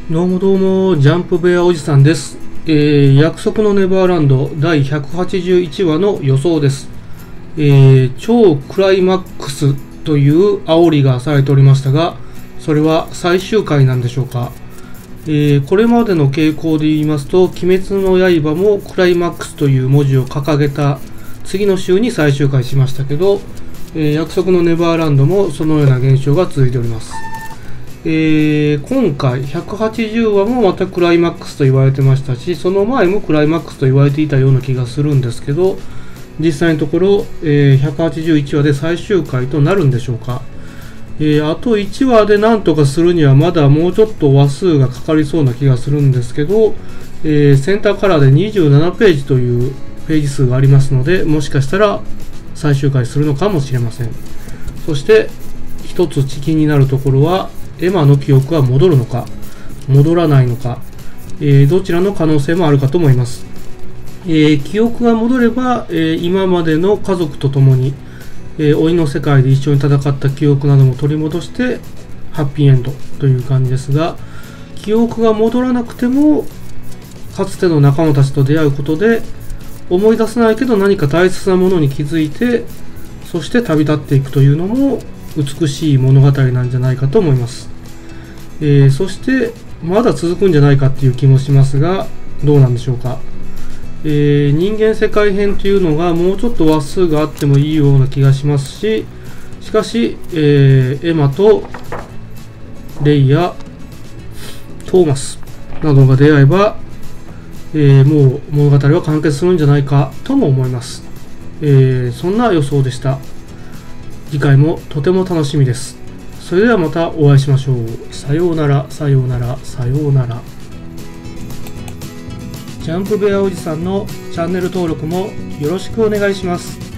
どうもどうも、ジャンプベアおじさんです。約束のネバーランド第181話の予想です。超クライマックスという煽りがされておりましたが、それは最終回なんでしょうか。これまでの傾向で言いますと、鬼滅の刃もクライマックスという文字を掲げた次の週に最終回しましたけど、約束のネバーランドもそのような現象が続いております。今回180話もまたクライマックスと言われてましたし、その前もクライマックスと言われていたような気がするんですけど、実際のところ、181話で最終回となるんでしょうか。あと1話で何とかするにはまだもうちょっと話数がかかりそうな気がするんですけど、センターカラーで27ページというページ数がありますので、もしかしたら最終回するのかもしれません。そして一つ気になるところは、エマの記憶は戻るのか戻らないのか、どちらの可能性もあるかと思います。記憶が戻れば、今までの家族と共に、老いの世界で一緒に戦った記憶なども取り戻してハッピーエンドという感じですが、記憶が戻らなくてもかつての仲間たちと出会うことで思い出せないけど何か大切なものに気づいて、そして旅立っていくというのも美しい物語なんじゃないかと思います。そしてまだ続くんじゃないかっていう気もしますが、どうなんでしょうか。人間世界編というのがもうちょっと話数があってもいいような気がしますし、しかし、エマとレイやトーマスなどが出会えば、もう物語は完結するんじゃないかとも思います。そんな予想でした。次回もとても楽しみです。それではまたお会いしましょう。さようなら、さようなら、さようなら。ジャンプベアおじさんのチャンネル登録もよろしくお願いします。